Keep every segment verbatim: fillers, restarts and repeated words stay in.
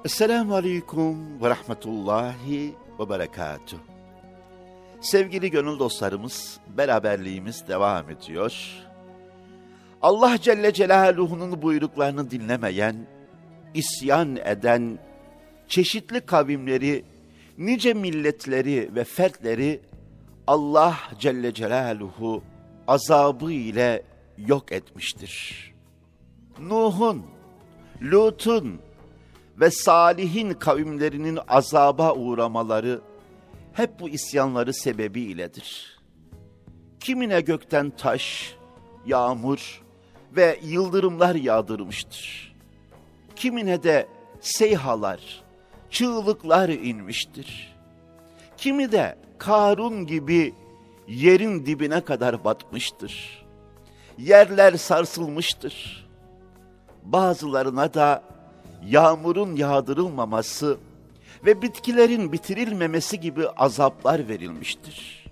Esselamu Aleyküm ve Rahmetullahi ve Berekatuhu. Sevgili gönül dostlarımız, beraberliğimiz devam ediyor. Allah Celle Celaluhu'nun buyruklarını dinlemeyen, isyan eden, çeşitli kavimleri, nice milletleri ve fertleri Allah Celle Celaluhu azabı ile yok etmiştir. Nuh'un, Lut'un ve Salih'in kavimlerinin azaba uğramaları hep bu isyanları sebebiyledir. Kimine gökten taş, yağmur ve yıldırımlar yağdırmıştır. Kimine de seyhalar, çığlıklar inmiştir. Kimi de Karun gibi yerin dibine kadar batmıştır. Yerler sarsılmıştır. Bazılarına da yağmurun yağdırılmaması ve bitkilerin bitirilmemesi gibi azaplar verilmiştir.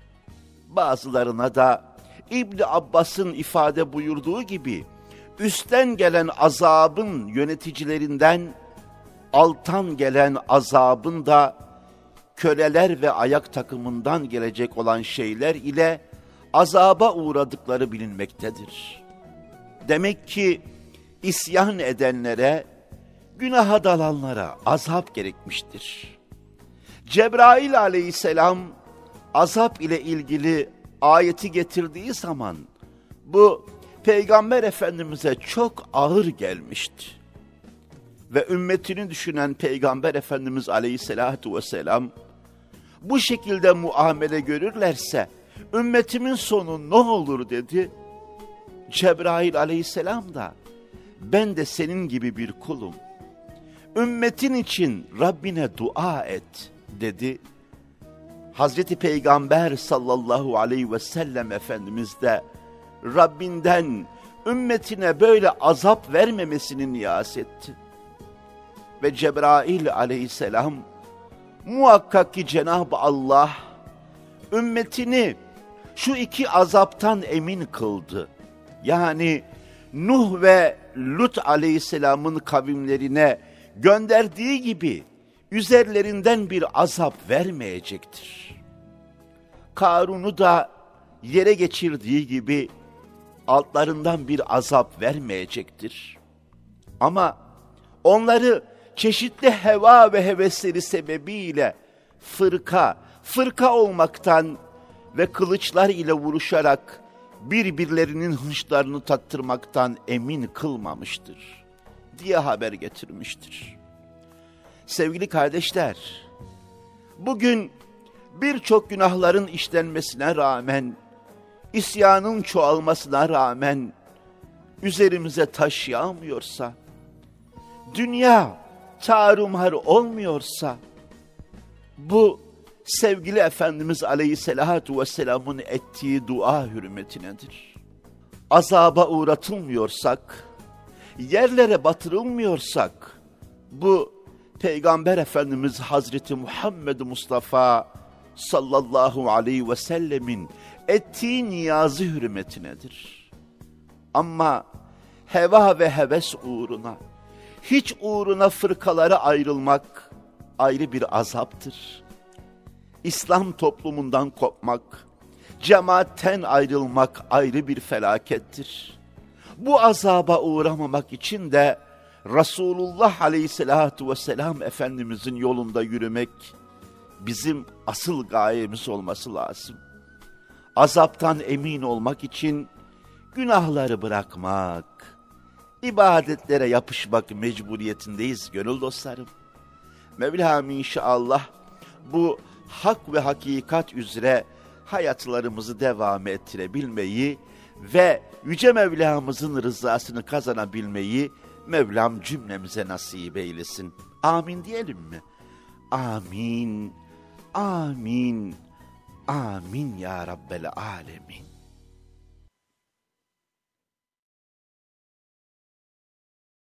Bazılarına da İbn Abbas'ın ifade buyurduğu gibi üstten gelen azabın yöneticilerinden alttan gelen azabın da köleler ve ayak takımından gelecek olan şeyler ile azaba uğradıkları bilinmektedir. Demek ki isyan edenlere, günaha dalanlara azap gerekmiştir. Cebrail aleyhisselam azap ile ilgili ayeti getirdiği zaman bu Peygamber Efendimiz'e çok ağır gelmişti. Ve ümmetini düşünen Peygamber Efendimiz aleyhissalatu vesselam bu şekilde muamele görürlerse ümmetimin sonu ne olur dedi. Cebrail aleyhisselam da ben de senin gibi bir kulum. Ümmetin için Rabbine dua et dedi. Hazreti Peygamber sallallahu aleyhi ve sellem Efendimiz de Rabbinden ümmetine böyle azap vermemesini niyaz etti. Ve Cebrail aleyhisselam muhakkak ki Cenab-ı Allah ümmetini şu iki azaptan emin kıldı. Yani Nuh ve Lut aleyhisselamın kavimlerine gönderdiği gibi üzerlerinden bir azap vermeyecektir. Karun'u da yere geçirdiği gibi altlarından bir azap vermeyecektir. Ama onları çeşitli heva ve hevesleri sebebiyle fırka, fırka olmaktan ve kılıçlar ile vuruşarak birbirlerinin hınçlarını tattırmaktan emin kılmamıştır diye haber getirmiştir. Sevgili kardeşler, bugün birçok günahların işlenmesine rağmen, isyanın çoğalmasına rağmen üzerimize taş yağmıyorsa, dünya tarumar olmuyorsa, bu sevgili Efendimiz Aleyhisselatu Vesselam'ın ettiği dua hürmetinedir. Azaba uğratılmıyorsak, yerlere batırılmıyorsak, bu Peygamber Efendimiz Hazreti Muhammed Mustafa sallallahu aleyhi ve sellemin ettiği niyazı hürmetinedir. Ama heva ve heves uğruna, hiç uğruna fırkalara ayrılmak ayrı bir azaptır. İslam toplumundan kopmak, cemaatten ayrılmak ayrı bir felakettir. Bu azaba uğramamak için de Resulullah Aleyhisselatü Vesselam Efendimizin yolunda yürümek bizim asıl gayemiz olması lazım. Azaptan emin olmak için günahları bırakmak, ibadetlere yapışmak mecburiyetindeyiz gönül dostlarım. Mevlam inşallah bu hak ve hakikat üzere hayatlarımızı devam ettirebilmeyi ve Yüce Mevlamızın rızasını kazanabilmeyi Mevlam cümlemize nasip eylesin. Amin diyelim mi? Amin, amin, amin ya Rabbel alemin.